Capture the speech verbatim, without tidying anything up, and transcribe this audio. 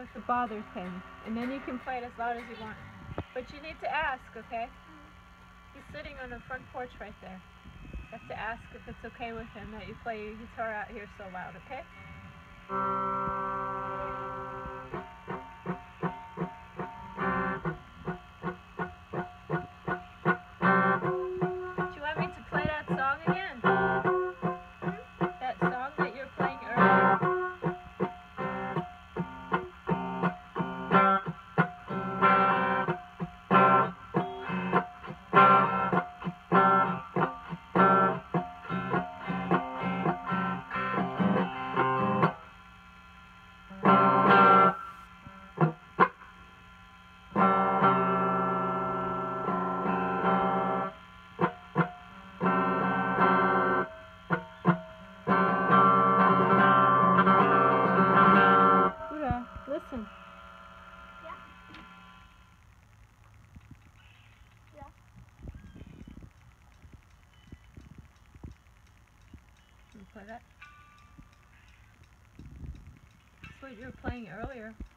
if it bothers him. And then you can play it as loud as you want. But you need to ask, okay? He's sitting on the front porch right there. You have to ask if it's okay with him that you play your guitar out here so loud, okay? Do you want me to play that song again? That song that you're playing earlier? Listen. Yeah. Yeah. Can you play that? That's what you were playing earlier.